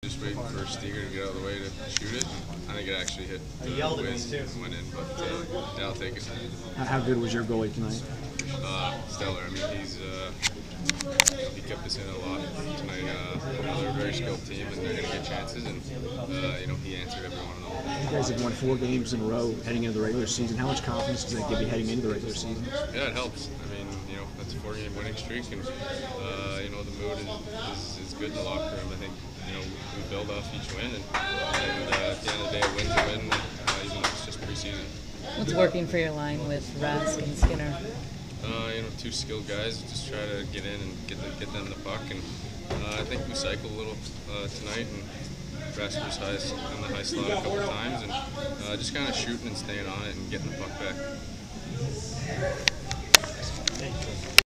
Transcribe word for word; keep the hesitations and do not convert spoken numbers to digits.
Just waiting for Steger to get out of the way to shoot it. And I think it actually hit the whiz and went in, but uh, yeah, I'll take it. How good was your goalie tonight? Uh, stellar. I mean, he's uh, you know, he kept us in a lot tonight. Uh, you know, they're a very skilled team, and they're going to get chances, and uh, you know, he answered every one of them. You guys have won four games in a row heading into the regular season. How much confidence does that give you heading into the regular season? Yeah, it helps. I mean, you know, that's a four-game winning streak, and uh, you know, the mood is, is, is good in the locker room. I think you know we build off each win, and, and uh, at the end of the day, a win's a win, uh, even though it's just preseason. What's working for your line with Rask and Skinner? Uh, you know, two skilled guys. Just try to get in and get the, get them the puck, and uh, I think we cycled a little uh, tonight, and Rask was high in the high slot a couple times, and uh, just kind of shooting and staying on it and getting the puck back.